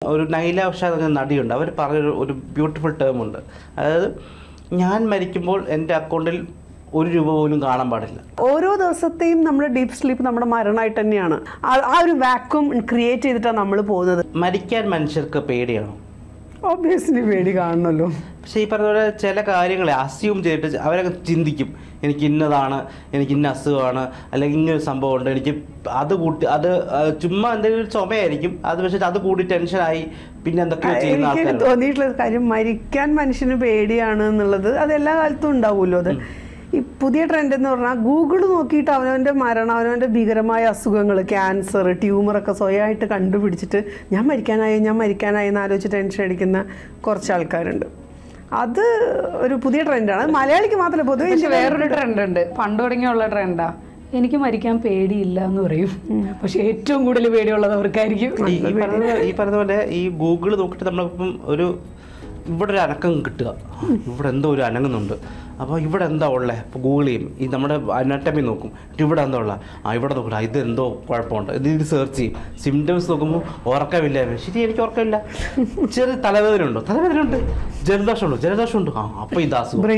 ഒരു നൈല ഉഷാദ് എന്ന നടിയുണ്ട്, അവർ പറഞ്ഞൊരു ബ്യൂട്ടിഫുൾ ടേം ഉണ്ട്. അതായത് ഞാൻ മരിക്കുമ്പോൾ എൻ്റെ അക്കൗണ്ടിൽ ₹1 പോലും കാണാൻ പാടില്ല. ഓരോ ദിവസത്തെയും നമ്മുടെ ഡീപ്പ് സ്ലീപ്പ് നമ്മുടെ മരണമായിട്ട് തന്നെയാണ്. ആ ഒരു വാക്വം ക്രിയേറ്റ് ചെയ്തിട്ടാണ് നമ്മൾ പോകുന്നത്. മരിക്കാൻ മനുഷ്യർക്ക് പേടിയാണോ? ഒബ്വിയസ്ലി പേടി കാണണമല്ലോ. പക്ഷേ ഈ പറഞ്ഞ പോലെ ചില കാര്യങ്ങളെ അസ്യൂം ചെയ്തിട്ട് അവരൊക്കെ ചിന്തിക്കും, എനിക്ക് ഇന്നതാണ്, എനിക്ക് ഇന്ന അസുഖമാണ്, അല്ലെങ്കിൽ ഇങ്ങനൊരു സംഭവമുണ്ട്, എനിക്ക് അത് കൂട്ടി, അത് ചുമ്മാ എന്തെങ്കിലും ഒരു ചുമയായിരിക്കും, അത് പക്ഷേ അത് കൂടി ടെൻഷനായി പിന്നെ എന്തൊക്കെയോ ചെയ്യുന്ന ആൾക്കാർ. എനിക്ക് തോന്നിയിട്ടുള്ള കാര്യം മരിക്കാൻ മനുഷ്യന് പേടിയാണ് എന്നുള്ളത് അത് എല്ലാ കാലത്തും ഉണ്ടാവുമല്ലോ. അത് ഈ പുതിയ ട്രെൻഡ് എന്ന് പറഞ്ഞാൽ ഗൂഗിൾ നോക്കിയിട്ട് അവനവൻ്റെ മരണം, അവനവൻ്റെ ഭീകരമായ അസുഖങ്ങൾ, ക്യാൻസർ, ട്യൂമറൊക്കെ സ്വയമായിട്ട് കണ്ടുപിടിച്ചിട്ട് ഞാൻ മരിക്കാനായി എന്ന് ആലോചിച്ച് ടെൻഷൻ അടിക്കുന്ന കുറച്ച് ആൾക്കാരുണ്ട്. അത് ഒരു പുതിയ ട്രെൻഡാണ്. അത് മലയാളിക്ക് മാത്രമല്ല, പൊതുവെ വേറൊരു ട്രെൻഡ് ഉണ്ട്, പണ്ട് തുടങ്ങിയുള്ള ട്രെൻഡാ. എനിക്ക് മരിക്കാൻ പേടിയില്ല എന്ന് പറയും, പക്ഷെ ഏറ്റവും കൂടുതൽ പേടിയുള്ളത് അവർക്കായിരിക്കും. ഈ പറഞ്ഞ പോലെ ഈ ഗൂഗിൾ നോക്കിയിട്ട് നമ്മളിപ്പം ഇവിടെ ഒരു അനക്കം കിട്ടുക, ഇവിടെ എന്തോ ഒരു അനങ്ങുന്നുണ്ട്, അപ്പോൾ ഇവിടെ എന്താ ഉള്ളത്, ഇപ്പോൾ ഗൂഗിൾ ചെയ്യും, ഈ നമ്മുടെ അനാട്ടമി നോക്കും, ഇവിടെ എന്താ ഉള്ളത്, ഇവിടെ നോക്കില്ല, ഇതെന്തോ കുഴപ്പമുണ്ട്, ഇത് സെർച്ച് ചെയ്യും. സിംറ്റംസ് നോക്കുമ്പോൾ ഉറക്കമില്ല, ശരി എനിക്ക് ഉറക്കമില്ല, ചെറിയ തലവേദനയുണ്ട്, ജലദോഷമുണ്ട്, അപ്പോൾ ഇത് അസുഖം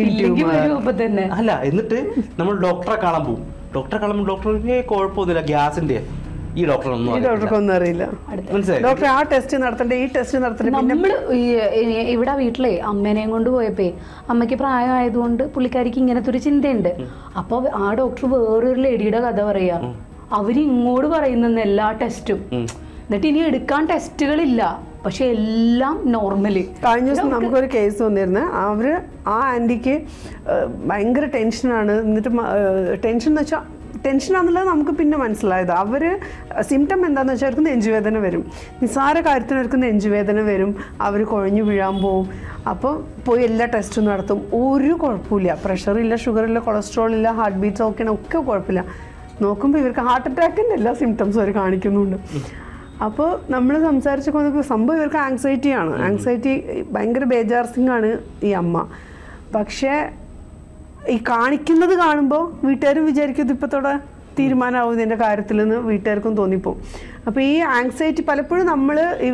അല്ല. എന്നിട്ട് നമ്മൾ ഡോക്ടറെ കാണാൻ പോകും, ഡോക്ടർ കുഴപ്പമൊന്നുമില്ല, ഗ്യാസിൻ്റെ, ഈ ഡോക്ടർക്കൊന്നും അറിയില്ല. ഡോക്ടർ ആ ടെസ്റ്റ് നടത്തണ്ടേ, ഈ ടെസ്റ്റ് നടത്തണ്ടേ. നമ്മള് ഇവിടെ വീട്ടിലെ അമ്മേനെയും കൊണ്ട് പോയപ്പോ അമ്മയ്ക്ക് പ്രായമായതുകൊണ്ട് പുള്ളിക്കാരിക്ക് ഇങ്ങനത്തെ ഒരു ചിന്തയുണ്ട്. അപ്പൊ ആ ഡോക്ടർ വേറൊരു ലേഡിയുടെ കഥ പറയാ, അവര് ഇങ്ങോട്ട് പറയുന്ന എല്ലാ ടെസ്റ്റും, എന്നിട്ട് ഇനി എടുക്കാൻ ടെസ്റ്റുകളില്ല, പക്ഷെ എല്ലാം നോർമല്. കഴിഞ്ഞ ദിവസം നമുക്കൊരു കേസ് വന്നിരുന്നു. അവര് ആ ആന്റിക്ക് ഭയങ്കര ടെൻഷനാണ്. എന്നിട്ട് ടെൻഷൻ എന്ന് വെച്ചാൽ ടെൻഷനാണെന്നുള്ളത് നമുക്ക് പിന്നെ മനസ്സിലായത്. അവർ സിംറ്റം എന്താണെന്ന് വെച്ചാൽ അവർക്ക് നെഞ്ചുവേദന വരും, നിസ്സാര കാര്യത്തിന് അവർക്ക് നെഞ്ചുവേദന വരും, അവർ കുഴഞ്ഞു വീഴാൻ പോവും. അപ്പോൾ പോയി എല്ലാ ടെസ്റ്റും നടത്തും, ഒരു കുഴപ്പമില്ല, പ്രഷറില്ല, ഷുഗറില്ല, കൊളസ്ട്രോൾ ഇല്ല, ഹാർട്ട് ബീറ്റ്സ് ഓക്കെയാണ്, ഒക്കെ കുഴപ്പമില്ല. നോക്കുമ്പോൾ ഇവർക്ക് ഹാർട്ട് അറ്റാക്കിൻ്റെ എല്ലാ സിംറ്റംസും അവർ കാണിക്കുന്നുണ്ട്. അപ്പോൾ നമ്മൾ സംസാരിച്ച് കൊണ്ടപ്പോൾ സംഭവം ഇവർക്ക് ആങ്സൈറ്റിയാണ്. ആങ്സൈറ്റി ഭയങ്കര ബേജാർസിങ്ങാണ് ഈ അമ്മ. പക്ഷേ ഈ കാണിക്കുന്നത് കാണുമ്പോൾ വീട്ടുകാരും വിചാരിക്കും ഇതിപ്പോഴത്തോടെ തീരുമാനമാവും ഇതിൻ്റെ കാര്യത്തിൽ നിന്ന് വീട്ടുകാർക്കും തോന്നിപ്പോവും. അപ്പോൾ ഈ ആങ്സൈറ്റി പലപ്പോഴും നമ്മൾ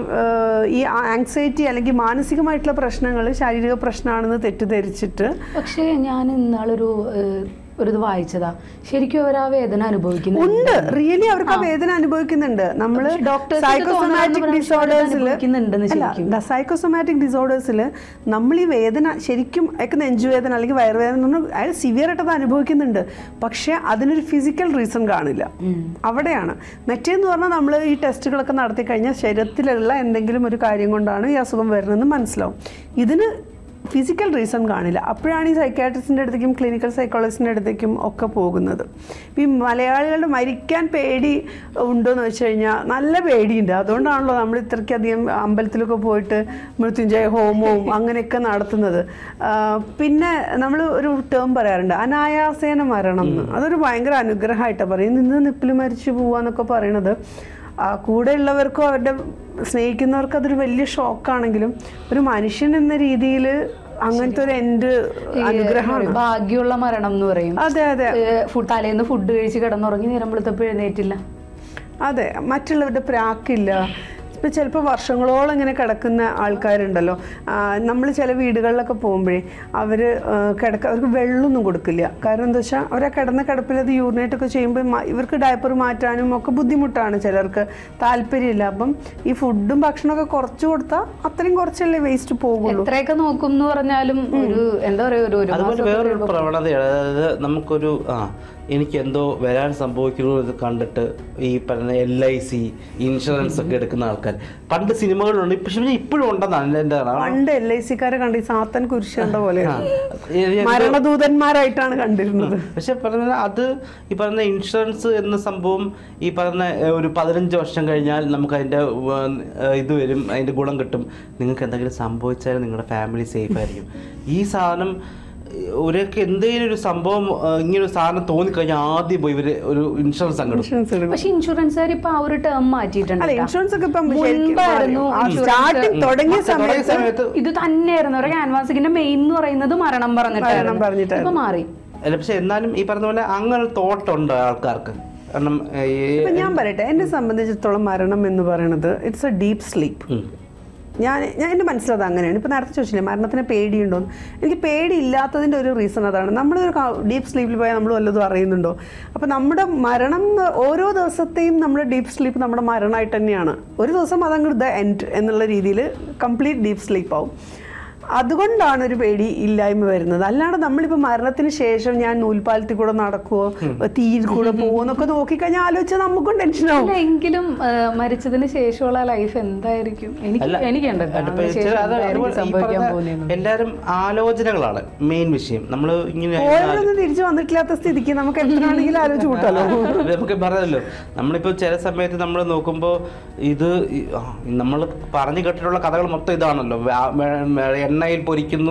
ഈ ആങ്സൈറ്റി അല്ലെങ്കിൽ മാനസികമായിട്ടുള്ള പ്രശ്നങ്ങൾ ശാരീരിക പ്രശ്നമാണെന്ന് തെറ്റിദ്ധരിച്ചിട്ട്. പക്ഷേ ഞാൻ ഇന്നാളൊരു ഇത് വായിച്ചതാ, ശരിക്കും അവർ ആ വേദന അനുഭവിക്കുന്നുണ്ട്. റിയലി അവർക്ക് ആ വേദന അനുഭവിക്കുന്നുണ്ട്. നമ്മൾ സൈക്കോസൊമാറ്റിക് ഡിസോർഡേഴ്സിൽ നമ്മൾ ഈ വേദന ശരിക്കും അയാൾക്ക് നെഞ്ചുവേദന അല്ലെങ്കിൽ വയറുവേദന അയാൾ സിവിയർ ആയിട്ട് അത് അനുഭവിക്കുന്നുണ്ട്, പക്ഷെ അതിനൊരു ഫിസിക്കൽ റീസൺ കാണില്ല. അവിടെയാണ്. മറ്റേന്ന് പറഞ്ഞാൽ നമ്മൾ ഈ ടെസ്റ്റുകളൊക്കെ നടത്തി കഴിഞ്ഞാൽ ശരീരത്തിലുള്ള എന്തെങ്കിലും ഒരു കാര്യം കൊണ്ടാണ് ഈ അസുഖം വരുന്നതെന്ന് മനസ്സിലാവും. ഇതിന് ഫിസിക്കൽ റീസൺ കാണില്ല. അപ്പോഴാണ് ഈ സൈക്യാട്രിസ്റ്റിൻ്റെ അടുത്തേക്കും ക്ലിനിക്കൽ സൈക്കോളജിസ്റ്റിൻ്റെ അടുത്തേക്കും ഒക്കെ പോകുന്നത്. ഈ മലയാളികളുടെ മരിക്കാൻ പേടി ഉണ്ടോയെന്ന് വെച്ച് കഴിഞ്ഞാൽ നല്ല പേടിയുണ്ട്. അതുകൊണ്ടാണല്ലോ നമ്മൾ ഇത്രയ്ക്കധികം അമ്പലത്തിലൊക്കെ പോയിട്ട് മൃത്യുഞ്ജയ ഹോമവും അങ്ങനെയൊക്കെ നടത്തുന്നത്. പിന്നെ നമ്മൾ ഒരു ടേം പറയാറുണ്ട്, അനായാസേന മരണം എന്ന്. അതൊരു ഭയങ്കര അനുഗ്രഹമായിട്ടാണ് പറയും. നിന്ന് നിപ്പിൽ മരിച്ചു പോവാന്നൊക്കെ പറയണത് കൂടെയുള്ളവർക്കും അവരുടെ സ്നേഹിക്കുന്നവർക്കും അതൊരു വലിയ ഷോക്കാണെങ്കിലും ഒരു മനുഷ്യൻ എന്ന രീതിയിൽ അങ്ങനത്തെ ഒരു എൻഡ് അനുഗ്രഹമാണ്, ഭാഗ്യമുള്ള മരണം എന്ന് പറയും. അതെ അതെ. തലേന്ന് ഫുഡ് കഴിച്ച് കിടന്നുറങ്ങി നേരം വെളുത്തപ്പോൾ എഴുന്നേറ്റില്ല. അതെ, മറ്റുള്ളവരുടെ പ്രാക്കില്ല. ഇപ്പം ചിലപ്പോൾ വർഷങ്ങളോളം ഇങ്ങനെ കിടക്കുന്ന ആൾക്കാരുണ്ടല്ലോ. നമ്മൾ ചില വീടുകളിലൊക്കെ പോകുമ്പോഴേ അവർക്ക് വെള്ളമൊന്നും കൊടുക്കില്ല. കാരണം എന്താ വെച്ചാൽ അവർ ആ കിടന്ന കിടപ്പിൽ അത് യൂറിനേറ്റൊക്കെ ചെയ്യുമ്പോൾ ഇവർക്ക് ഡയപ്പർ മാറ്റാനും ഒക്കെ ബുദ്ധിമുട്ടാണ്, ചിലർക്ക് താല്പര്യമില്ല. അപ്പം ഈ ഫുഡും ഭക്ഷണമൊക്കെ കുറച്ച് കൊടുത്താൽ അത്രയും കുറച്ചല്ലേ വേസ്റ്റ് പോകുള്ളൂ. എത്രയൊക്കെ നോക്കും എന്ന് പറഞ്ഞാലും ഒരു എന്താ പറയുക, അതുപോലെ വേറൊരു പ്രവണതയാണ്. അതായത് നമുക്കൊരു എനിക്കെന്തോ വരാൻ സംഭവിക്കുന്നത് ഇത് കണ്ടിട്ട് ഈ പറഞ്ഞ LIC ഇൻഷുറൻസ് ഒക്കെ എടുക്കുന്ന ആൾക്കാർ പണ്ട് സിനിമകളിലുണ്ട്, പക്ഷെ ഇപ്പോഴും ഉണ്ടെന്നാണ് എൻ്റെ. പണ്ട് LICക്കാരെ കണ്ട് ഈ സാത്തൻ കുരിശ് കണ്ട പോലെയാണ്, മരണദൂതന്മാരായിട്ടാണ് കണ്ടിരുന്നത്. പക്ഷെ പറഞ്ഞ അത് ഈ പറഞ്ഞ ഇൻഷുറൻസ് എന്ന സംഭവം ഈ പറഞ്ഞ ഒരു 15 വർഷം കഴിഞ്ഞാൽ നമുക്ക് അതിൻ്റെ ഇത് വരും, അതിൻ്റെ ഗുണം കിട്ടും. നിങ്ങൾക്ക് എന്തെങ്കിലും സംഭവിച്ചാൽ നിങ്ങളുടെ ഫാമിലി സേഫ് ആയിരിക്കും. ഈ സാധനം ഒരൊക്കെ എന്തെങ്കിലും ഒരു സംഭവം ഇങ്ങനൊരു സാധനം തോന്നിക്കഴിഞ്ഞാൽ ആദ്യം പോയി ഇവര് ഒരു ഇൻഷുറൻസ് സംഘടിപ്പിക്കും. പക്ഷെ ഇൻഷുറൻസുകാർ ഇപ്പൊ ആ ഒരു ടേം മാറ്റിയിട്ടുണ്ട്. ഇൻഷുറൻസ് ഒക്കെ തുടങ്ങിയ സമയത്ത് ഇത് തന്നെയായിരുന്നു ഒരു ക്യാൻവാസിന്റെ മെയിൻ എന്ന് പറയുന്നത് മരണം പറഞ്ഞിട്ട് ഇപ്പൊ മാറി. അല്ല, പക്ഷെ എന്നാലും ഈ പറഞ്ഞ പോലെ അങ്ങനെ തോട്ടുണ്ട് ആൾക്കാർക്ക്. ഞാൻ പറയട്ടെ, എന്നെ സംബന്ധിച്ചിടത്തോളം മരണം എന്ന് പറയുന്നത് ഇറ്റ്സ് എ ഡീപ്പ് സ്ലീപ്പ്. ഞാൻ എൻ്റെ മനസ്സിലത് അങ്ങനെയാണ്. ഇപ്പോൾ നേരത്തെ ചോദിച്ചില്ലേ മരണത്തിന് പേടിയുണ്ടോയെന്ന്. എനിക്ക് പേടിയില്ലാത്തതിൻ്റെ ഒരു റീസൺ അതാണ്. നമ്മളൊരു ഡീപ്പ് സ്ലീപ്പിൽ പോയാൽ നമ്മൾ വല്ലതും അറിയുന്നുണ്ടോ? അപ്പോൾ നമ്മുടെ മരണം ഓരോ ദിവസത്തെയും നമ്മുടെ ഡീപ്പ് സ്ലീപ്പ് നമ്മുടെ മരണമായിട്ട് തന്നെയാണ്. ഒരു ദിവസം അതങ്ങ് ദ എൻഡ് എന്നുള്ള രീതിയിൽ കംപ്ലീറ്റ് ഡീപ്പ് സ്ലീപ്പ് ആവും. അതുകൊണ്ടാണ് ഒരു പേടി ഇല്ലായ്മ വരുന്നത്. അല്ലാണ്ട് നമ്മളിപ്പോൾ മരണത്തിന് ശേഷം ഞാൻ നൂൽപ്പാലത്തിൽ കൂടെ നടക്കുവോ തീയിൽ കൂടെ പോകുമോ എന്നൊക്കെ നോക്കിക്കഴിഞ്ഞാൽ ആലോചിച്ചാൽ നമുക്കും ടെൻഷനാവും. എങ്കിലും മരിച്ചതിന് ശേഷമുള്ള ലൈഫ് എന്തായിരിക്കും? എല്ലാരും ആലോചനകളാണ് മെയിൻ വിഷയം. നമ്മൾ ഇങ്ങനെ ഓരോന്നും തിരിച്ചു വന്നിട്ടില്ലാത്ത സ്ഥിതിക്ക് നമുക്ക് എത്രയാണെങ്കിലും ആലോചിച്ച് കൂട്ടാലോ. നമുക്ക് പറയാമല്ലോ. നമ്മളിപ്പോ ചില സമയത്ത് നമ്മൾ നോക്കുമ്പോൾ ഇത് നമ്മൾ പറഞ്ഞു കേട്ടിട്ടുള്ള കഥകൾ മൊത്തം ഇതാണല്ലോ. എണ്ണയിൽ പൊരിക്കുന്നു,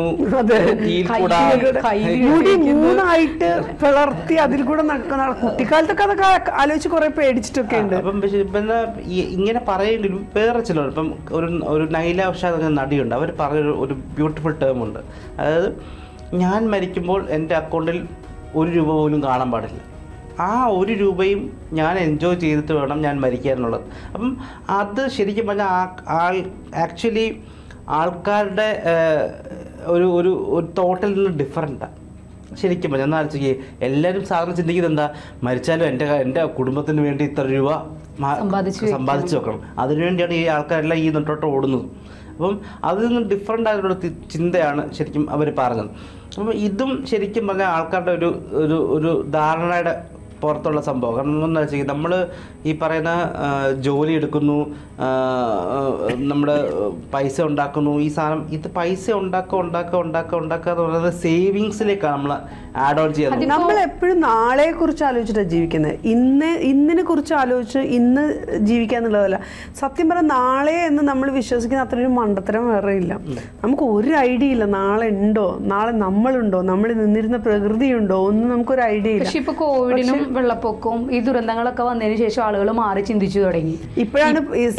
മൂന്നായിട്ട് പിളർത്തി അതിൽ കൂടെ നടക്കുന്ന കുട്ടിക്കാലത്തൊക്കെ അതൊക്കെ ആലോചിച്ച് കുറെ പേടിച്ചിട്ടൊക്കെ ഉണ്ട്. അപ്പം പിന്നെ ഇങ്ങനെ പറയെങ്കിലും വേറെ ചിലർ ഇപ്പം ഒരു നൈല ഉഷ എന്ന നടിയുണ്ട്. അവർ പറഞ്ഞ ഒരു ബ്യൂട്ടിഫുൾ ടേം ഉണ്ട്. അതായത് ഞാൻ മരിക്കുമ്പോൾ എൻ്റെ അക്കൗണ്ടിൽ 1 രൂപ പോലും കാണാൻ പാടില്ല. ആ 1 രൂപയും ഞാൻ എൻജോയ് ചെയ്തിട്ട് വേണം ഞാൻ മരിക്കാനുള്ളത്. അപ്പം അത് ശരിക്കും പറഞ്ഞാൽ ആക്ച്വലി ആൾക്കാരുടെ ഒരു ഒരു ഒരു തോട്ടിൽ നിന്ന് ഡിഫറൻറ്റാണ് ശരിക്കും പറഞ്ഞാൽ. എന്നാൽ എല്ലാവരും സാധാരണ ചിന്തിക്കുന്നത് എന്താ, മരിച്ചാലും എൻ്റെ കുടുംബത്തിന് വേണ്ടി ഇത്ര രൂപ സമ്പാദിച്ചു വെക്കണം. അതിനുവേണ്ടിയാണ് ഈ ആൾക്കാരെല്ലാം ഈ നെട്ടോട്ട് ഓടുന്നത്. അപ്പം അതിൽ നിന്ന് ഡിഫറൻ്റ് ആയിട്ടുള്ള ചിന്തയാണ് ശരിക്കും അവർ പറഞ്ഞത്. അപ്പം ഇതും ശരിക്കും പറഞ്ഞാൽ ആൾക്കാരുടെ ഒരു ധാരണയുടെ പുറത്തുള്ള സംഭവം. കാരണം എന്താ വെച്ചാൽ നമ്മൾ ഈ പറയുന്ന ജോലി എടുക്കുന്നു, നമ്മുടെ പൈസ ഉണ്ടാക്കുന്നു, ഈ സാധനം ഇത് പൈസ ഉണ്ടാക്കുക എന്ന് പറയുന്നത് സേവിങ്സിലേക്കാണ് നമ്മൾ ആഡ് ഓൺ ചെയ്യുന്നത്. നമ്മൾ എപ്പോഴും നാളെ കുറിച്ച് ആലോചിച്ചിട്ടാണ് ജീവിക്കുന്നത്. ഇന്നിനെ കുറിച്ച് ആലോചിച്ച് ഇന്ന് ജീവിക്കുക എന്നുള്ളതല്ല. സത്യം പറഞ്ഞാൽ നാളെ എന്ന് നമ്മൾ വിശ്വസിക്കുന്ന അത്രയൊരു മണ്ടത്തരം വേറെ ഇല്ല. നമുക്ക് ഒരു ഐഡിയ ഇല്ല നാളെ ഉണ്ടോ, നാളെ നമ്മളുണ്ടോ, നമ്മൾ നിന്നിരുന്ന പ്രകൃതി ഉണ്ടോ, ഒന്നും നമുക്കൊരു ഐഡിയ ഇല്ല. പക്ഷെ ഇപ്പൊ കോവിഡിനും വെള്ളപ്പൊക്കവും ഈ ദുരന്തങ്ങളൊക്കെ വന്നതിന് ശേഷം ആളുകൾ മാറി ചിന്തിച്ചു തുടങ്ങി. ഇപ്പോഴാണ്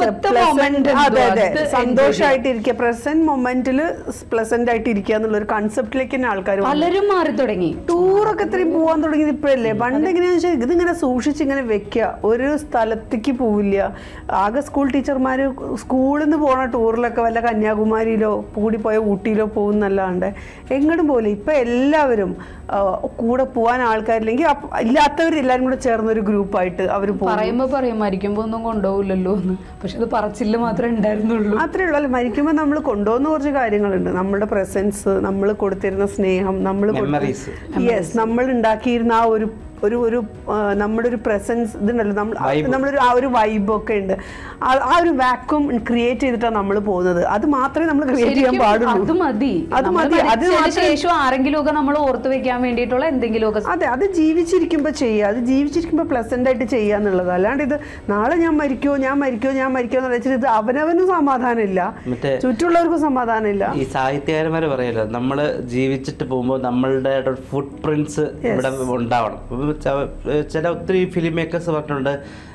സന്തോഷമായിട്ടിരിക്കുക, പ്രസന്റ് മൊമെന്റിൽ പ്ലസന്റ് ആയിട്ട് ഇരിക്കുക എന്നുള്ള ഒരു കൺസെപ്റ്റിലേക്ക് തന്നെ ആൾക്കാർ പലരും മാറി തുടങ്ങി. ടൂറൊക്കെ ഇത്രയും പോകാൻ തുടങ്ങിയത് ഇപ്പോഴല്ലേ. പണ്ട് എങ്ങനെയാണെന്ന് വെച്ചാൽ ഇതിങ്ങനെ സൂക്ഷിച്ച് ഇങ്ങനെ വെക്കുക, ഒരു സ്ഥലത്തേക്ക് പോവില്ല. ആകെ സ്കൂൾ ടീച്ചർമാർ സ്കൂളിൽ നിന്ന് പോണ ടൂറിലൊക്കെ വല്ല കന്യാകുമാരിയിലോ കൂടിപ്പോയ ഊട്ടിയിലോ പോകുന്നല്ലാണ്ട് എങ്ങോട്ടും പോകില്ല. ഇപ്പൊ എല്ലാവരും കൂടെ പോകാൻ ആൾക്കാരില്ലെങ്കിൽ ഇല്ലാത്തവരെല്ലാരും കൂടെ ചേർന്നൊരു ഗ്രൂപ്പായിട്ട് അവർ പറയുമ്പോ പറയും മരിക്കുമ്പോ ഒന്നും കൊണ്ടുപോകില്ലല്ലോ എന്ന്. പക്ഷെ അത് പറച്ചില്ല മാത്രമേ ഉണ്ടായിരുന്നുള്ളൂ. അത്രേ ഉള്ളൂ. അല്ല, മരിക്കുമ്പോൾ നമ്മൾ കൊണ്ടുപോകുന്ന കുറച്ച് കാര്യങ്ങളുണ്ട്. നമ്മുടെ പ്രസൻസ്, നമ്മൾ കൊടുത്തിരുന്ന സ്നേഹം, നമ്മൾ നമ്മൾ ഉണ്ടാക്കിയിരുന്ന ആ ഒരു നമ്മുടെ ഒരു പ്രസൻസ് ഇതുണ്ടല്ലോ, നമ്മളൊരു ആ ഒരു വൈബൊക്കെ ഉണ്ട്. ആ ഒരു വാക്വം ക്രിയേറ്റ് ചെയ്തിട്ടാണ് നമ്മൾ പോകുന്നത്. അത് മാത്രമേ നമ്മൾ ക്രിയേറ്റ് ചെയ്യാൻ പാടുള്ളൂ. അത് മതി. അതിനുശേഷം ആരെങ്കിലും ഒക്കെ നമ്മൾ ഓർത്ത് വെക്കാൻ വേണ്ടിയിട്ടുള്ള എന്തെങ്കിലുമൊക്കെ. അതെ, അത് ജീവിച്ചിരിക്കുമ്പോൾ ചെയ്യുക, അത് ജീവിച്ചിരിക്കുമ്പോൾ പ്ലസന്റ് ആയിട്ട് ചെയ്യുക എന്നുള്ളത്. അല്ലാണ്ട് ഇത് നാളെ ഞാൻ മരിക്കോ എന്ന് വെച്ചിട്ട് ഇത് അവനവനും സമാധാനമില്ല, ചുറ്റുള്ളവർക്കും സമാധാനമില്ല. ഈ സാഹിത്യകാരന്മാര് പറയല്ലോ, നമ്മൾ ജീവിച്ചിട്ട് പോകുമ്പോൾ നമ്മളുടെ ഫുട് പ്രിന്റ്സ് ഇവിടെ ഉണ്ടാവണം. ചില ഒത്തിരി ഫിലിം മേക്കേഴ്സ് പറഞ്ഞിട്ടുണ്ട്,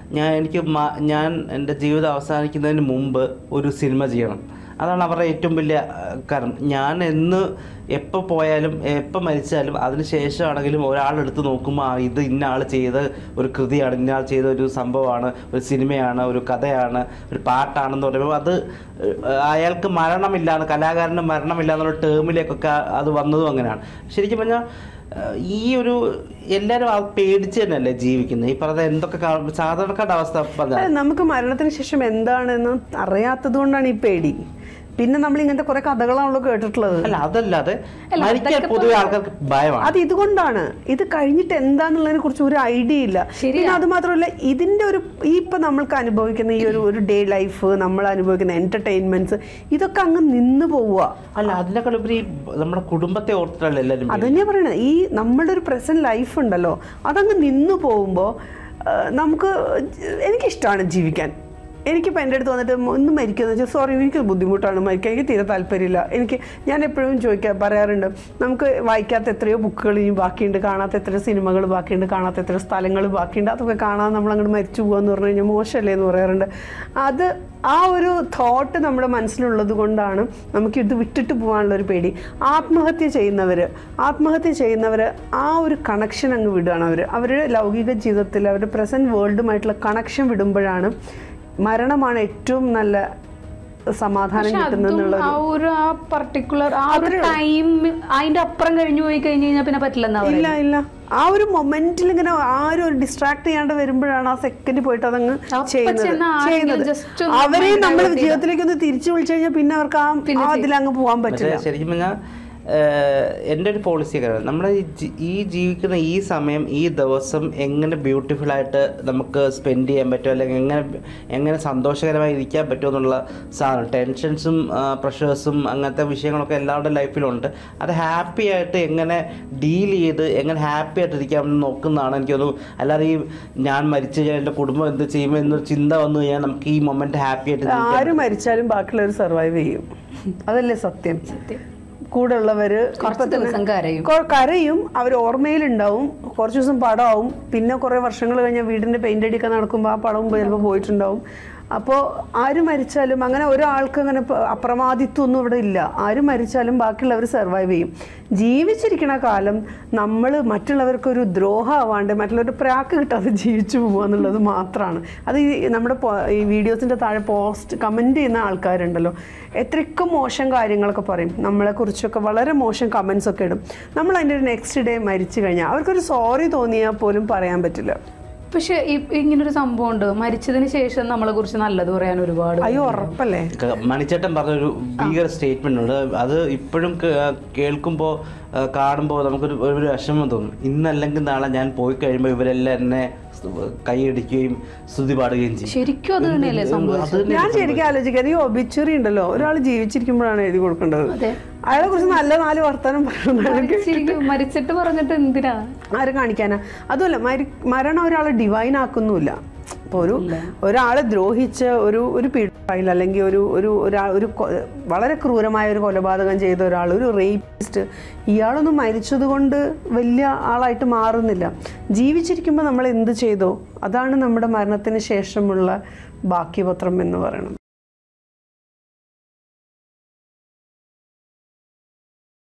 ഞാൻ എൻ്റെ ജീവിതം അവസാനിക്കുന്നതിന് മുമ്പ് ഒരു സിനിമ ചെയ്യണം. അതാണ് അവരുടെ ഏറ്റവും വലിയ കാരണം. ഞാൻ എപ്പോൾ പോയാലും എപ്പോൾ മരിച്ചാലും അതിന് ശേഷമാണെങ്കിലും ഒരാളെടുത്ത് നോക്കുമ്പോൾ ഇത് ഇന്ന ആൾ ചെയ്ത ഒരു കൃതിയാണ്, ഇന്ന ആൾ ചെയ്ത ഒരു സംഭവമാണ്, ഒരു സിനിമയാണ്, ഒരു കഥയാണ്, ഒരു പാട്ടാണെന്ന് പറയുമ്പോൾ അത് അയാൾക്ക് മരണമില്ലാന്ന്, കലാകാരന് മരണമില്ല എന്നുള്ള ടേമിലേക്കൊക്കെ അത് വന്നതും അങ്ങനെയാണ്. ശരിക്കും പറഞ്ഞാൽ ഈ ഒരു എല്ലാവരും പേടിച്ച് തന്നെയല്ലേ ജീവിക്കുന്നത്. ഈ പറഞ്ഞ എന്തൊക്കെ സാധാരണക്കാരുടെ അവസ്ഥ പറഞ്ഞാൽ നമുക്ക് മരണത്തിന് ശേഷം എന്താണെന്ന് അറിയാത്തത് കൊണ്ടാണ് ഈ പേടി. പിന്നെ നമ്മൾ ഇങ്ങനത്തെ കുറെ കഥകളാണല്ലോ കേട്ടിട്ടുള്ളത്. അല്ല, അതല്ലാതെ പൊതുവെ ആൾക്കാർക്ക് ഭയമാണ്. അത് ഇതുകൊണ്ടാണ്. ഇത് കഴിഞ്ഞിട്ട് എന്താന്നുള്ളതിനെ കുറിച്ച് ഒരു ഐഡിയ ഇല്ല. പിന്നെ അത് മാത്രമല്ല, ഇതിന്റെ ഇപ്പൊ നമ്മൾക്ക് അനുഭവിക്കുന്ന ഈ ഒരു ഡേ ലൈഫ്, നമ്മൾ അനുഭവിക്കുന്ന എന്റർടൈൻമെന്റ്സ്, ഇതൊക്കെ അങ്ങ് നിന്ന് പോവുക. അല്ല, അതിനേക്കാൾ ഉപരി നമ്മുടെ കുടുംബത്തെ ഓർത്തിട്ടല്ലേ എല്ലാവരും. അതന്നെയാ പറയണത്. ഈ നമ്മളുടെ ഒരു പ്രസന്റ് ലൈഫ് ഉണ്ടല്ലോ, അതങ്ങ് നിന്ന് പോകുമ്പോൾ എനിക്കിഷ്ടമാണ് ജീവിക്കാൻ. എനിക്കിപ്പോൾ എൻ്റെ അടുത്ത് വന്നിട്ട് ഒന്നും മരിക്കുമെന്ന് വെച്ചാൽ സോറി, എനിക്ക് ബുദ്ധിമുട്ടാണ് മരിക്കാൻ, എനിക്ക് തീരെ താല്പര്യമില്ല. ഞാൻ എപ്പോഴും പറയാറുണ്ട്, നമുക്ക് വായിക്കാത്ത എത്രയോ ബുക്കുകൾ ഇനി ബാക്കിയുണ്ട്, കാണാത്ത എത്രയോ സിനിമകൾ ബാക്കിയുണ്ട്, കാണാത്ത എത്രയോ സ്ഥലങ്ങൾ ബാക്കിയുണ്ട്. അതൊക്കെ കാണാൻ നമ്മളങ്ങോട്ട് മരിച്ചു പോകുകയെന്ന് പറഞ്ഞു കഴിഞ്ഞാൽ മോശമല്ലേ എന്ന് പറയാറുണ്ട്. അത് ആ ഒരു തോട്ട് നമ്മുടെ മനസ്സിലുള്ളത് കൊണ്ടാണ് നമുക്കിത് വിട്ടിട്ട് പോകാനുള്ളൊരു പേടി. ആത്മഹത്യ ചെയ്യുന്നവർ ആ ഒരു കണക്ഷൻ അങ്ങ് വിടുകയാണ്. അവരുടെ ലൗകിക ജീവിതത്തിൽ അവരുടെ പ്രസൻറ്റ് വേൾഡുമായിട്ടുള്ള കണക്ഷൻ വിടുമ്പോഴാണ് മരണമാണ് ഏറ്റവും നല്ല സമാധാനം കിട്ടുന്നുള്ള ആ പർട്ടിക്കുലർ ആ ഒരു ടൈം അതിന്റെ അപ്പുറം കഴിഞ്ഞു പോയി കഴിഞ്ഞു കഴിഞ്ഞാൽ പിന്നെ പറ്റില്ലെന്നാ ഇല്ല ഇല്ല. ആ ഒരു മൊമെന്റിൽ ഇങ്ങനെ ആരും ഒരു ഡിസ്ട്രാക്ട് ചെയ്യാണ്ട് വരുമ്പോഴാണ് ആ സെക്കൻഡ് പോയിട്ട് അതങ്ങ് ചെയ്യുന്നത്. അവരെയും നമ്മൾ ജീവിതത്തിലേക്ക് ഒന്ന് തിരിച്ചു വിളിച്ചു കഴിഞ്ഞാൽ പിന്നെ അവർക്ക് ആ അതിലങ്ങ് പോകാൻ പറ്റില്ല. ശരിക്കും പറഞ്ഞാൽ എൻ്റെ ഒരു പോളിസിയൊക്കെ നമ്മൾ ഈ ജീവിക്കുന്ന ഈ സമയം ഈ ദിവസം എങ്ങനെ ബ്യൂട്ടിഫുൾ ആയിട്ട് നമുക്ക് സ്പെൻഡ് ചെയ്യാൻ പറ്റുമോ, അല്ലെങ്കിൽ എങ്ങനെ സന്തോഷകരമായി ഇരിക്കാൻ പറ്റുമോ എന്നുള്ള സാധനം. ടെൻഷൻസും പ്രഷേഴ്സും അങ്ങനത്തെ വിഷയങ്ങളൊക്കെ എല്ലാവരുടെ ലൈഫിലുണ്ട്. അത് ഹാപ്പി ആയിട്ട് എങ്ങനെ ഡീൽ ചെയ്ത് എങ്ങനെ ഹാപ്പി ആയിട്ട് ഇരിക്കാമെന്ന് നോക്കുന്നതാണ് എനിക്കൊന്ന്. അല്ലാതെ ഈ ഞാൻ മരിച്ചു കഴിഞ്ഞാൽ എൻ്റെ കുടുംബം എന്ത് ചെയ്യുമ്പോൾ എന്നൊരു ചിന്ത വന്നു കഴിഞ്ഞാൽ നമുക്ക് ഈ മൊമെന്റ് ഹാപ്പി ആയിട്ട് ആരും മരിച്ചാലും ബാക്കിയുള്ളവർ സർവൈവ് ചെയ്യും. അതല്ലേ സത്യം. കൂടെ ഉള്ളവര് കരയും, അവർ ഓർമ്മയിലുണ്ടാവും, കുറച്ച് ദിവസം പടമാവും, പിന്നെ കുറെ വർഷങ്ങൾ കഴിഞ്ഞാൽ വീടിന്റെ പെയിന്റ് അടിക്കാൻ നടക്കുമ്പോൾ ആ പടവും ചിലപ്പോൾ പോയിട്ടുണ്ടാവും. അപ്പോൾ ആര് മരിച്ചാലും അങ്ങനെ ഒരാൾക്ക് അങ്ങനെ അപ്രമാദിത്വം ഒന്നും ഇവിടെ ഇല്ല. ആര് മരിച്ചാലും ബാക്കിയുള്ളവർ സർവൈവ് ചെയ്യും. ജീവിച്ചിരിക്കണ കാലം നമ്മൾ മറ്റുള്ളവർക്കൊരു ദ്രോഹമാവാണ്ട് മറ്റുള്ളവരുടെ പ്രാക്ക് കിട്ടാതെ ജീവിച്ചു പോകുക എന്നുള്ളത് മാത്രമാണ്. അത് നമ്മുടെ ഈ വീഡിയോസിൻ്റെ താഴെ കമൻറ്റ് ചെയ്യുന്ന ആൾക്കാരുണ്ടല്ലോ, എത്രയൊക്കെ മോശം കാര്യങ്ങളൊക്കെ പറയും, നമ്മളെക്കുറിച്ചൊക്കെ വളരെ മോശം കമൻസ് ഒക്കെ ഇടും. നമ്മൾ അതിൻ്റെ ഒരു നെക്സ്റ്റ് ഡേ മരിച്ചു കഴിഞ്ഞാൽ അവർക്കൊരു സോറി തോന്നിയാൽ പോലും പറയാൻ പറ്റില്ല. പക്ഷെ ഇങ്ങനൊരു സംഭവം ഉണ്ട്, മരിച്ചതിന് ശേഷം നമ്മളെ കുറിച്ച് നല്ലത് പറയാൻ ഒരുപാട്. അയ്യോ ഉറപ്പല്ലേ. മണിച്ചേട്ടൻ പറഞ്ഞൊരു ഭീകര സ്റ്റേറ്റ്മെന്റ് ഉണ്ട്. അത് ഇപ്പോഴും കേൾക്കുമ്പോൾ കാണുമ്പോൾ നമുക്കൊരു ഒരു വിഷമം തോന്നും. ഇന്നല്ലെങ്കിൽ നാളെ ഞാൻ പോയി കഴിയുമ്പോൾ ഇവരെല്ലാം എന്നെ കൈയടിക്കുകയും സ്തുതി പാടുകയും ചെയ്യും. ശരിക്കും അത് തന്നെയല്ലേ സംഭവിച്ചത്? ഞാൻ ശരിക്കും ആലോചിക്കാൻ, ഈ ഒബിച്വറി ഉണ്ടല്ലോ, ഒരാൾ ജീവിച്ചിരിക്കുമ്പോഴാണ് എഴുതി കൊടുക്കേണ്ടത്. അയാളെ കുറിച്ച് നല്ല 4 വർത്തമാനം പറയുന്നത് മരിച്ചിട്ട് പറഞ്ഞിട്ട് എന്തിനാ ആരും കാണിക്കാനാ? അതുമല്ല, മരണം ഒരാളെ ഡിവൈൻ ആക്കുന്നുമില്ല. ഇപ്പോൾ ഒരാളെ ദ്രോഹിച്ച് ഒരു പീഡഫൈൽ അല്ലെങ്കിൽ ഒരു വളരെ ക്രൂരമായ ഒരു കൊലപാതകം ചെയ്ത ഒരാൾ, ഒരു റേപ്പിസ്റ്റ്, ഇയാളൊന്നും മരിച്ചത് കൊണ്ട് വലിയ ആളായിട്ട് മാറുന്നില്ല. ജീവിച്ചിരിക്കുമ്പോൾ നമ്മൾ എന്ത് ചെയ്തോ അതാണ് നമ്മുടെ മരണത്തിന് ശേഷമുള്ള ബാക്കിപത്രം എന്ന് പറയുന്നത്.